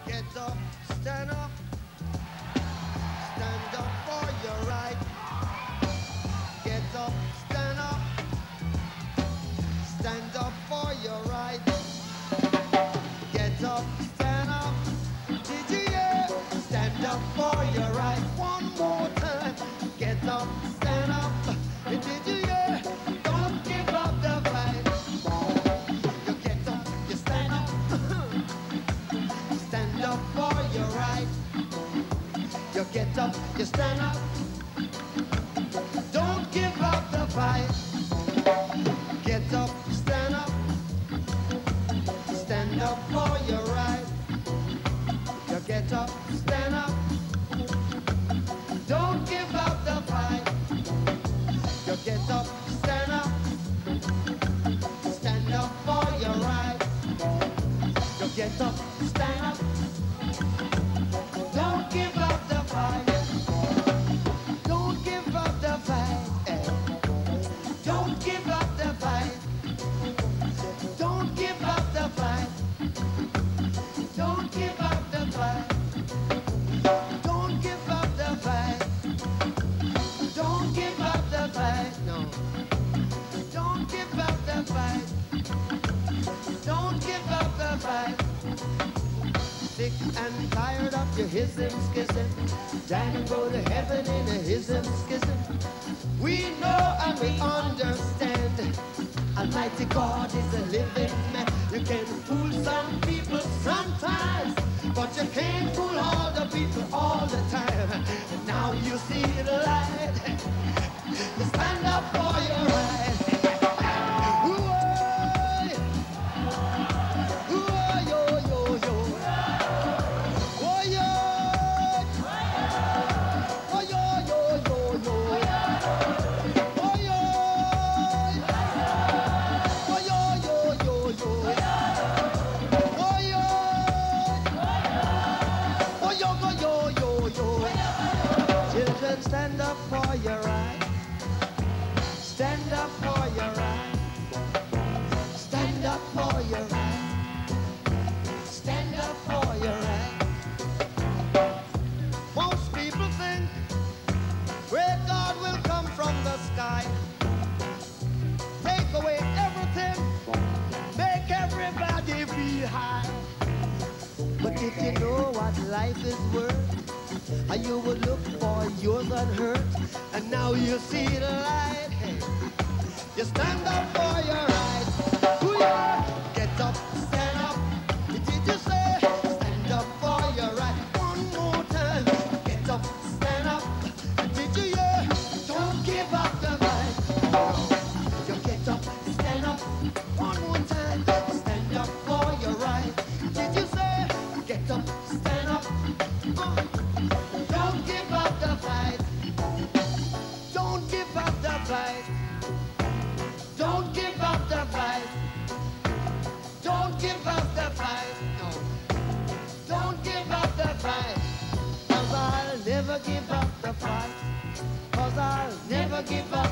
Get up, stand up for your right. Get up, stand up for your right. Get up, stand up. Did you hear? Stand up for your right. One more time. Get up, stand up. Did you hear? Don't give up the fight. You get up, you stand up. Stand up for your right. You get up, you stand up. Don't give up the fight. Get up, stand up. Stand up for your right. You get up, stand up. Don't give up the fight. You get up, stand up. Stand up for your right. You get up, stand up. Don't give up the fight. Don't give up the fight. Don't give up the fight. Don't give up the fight. Don't give up the fight. Don't give up the fight. Don't give up the fight. No. Don't give up the fight. Don't give up the fight. Sick and tired of your hism schism. Dying to go to heaven in a hism schism. We know and we understand. Almighty God is a living man. You can fool some people sometimes, but you can't fool all the people all the time. And now you see the light. You stand up for your right. Ooh-oy. Ooh-oy, yo, yo, yo. Oh-yo. Oh-yo, yo, yo, yo. Oh-yo. Oh-yo, yo, yo, yo. Oh-yo. Oh-yo, yo, yo, yo. Children, stand up for your right. Stand up for your right. Stand up for your right. Stand up for your right. Most people think great God will come from the sky, take away everything, make everybody be high. But if you know what life is worth, and you would look for yours unhurt, and now you see the light. Hey, you stand up for your right. Ooh, yeah. Get up, stand up. Did you say? Stand up for your right. One more time. Get up, stand up. Did you hear? Don't give up the fight. You get up, stand up. One more time. Stand up for your right. Did you say? Get up, stand up. Don't give up the fight. Don't give up the fight. Don't give up the fight. Don't give up the fight. No. Don't give up the fight. 'Cause I'll never give up the fight. 'Cause I'll never give up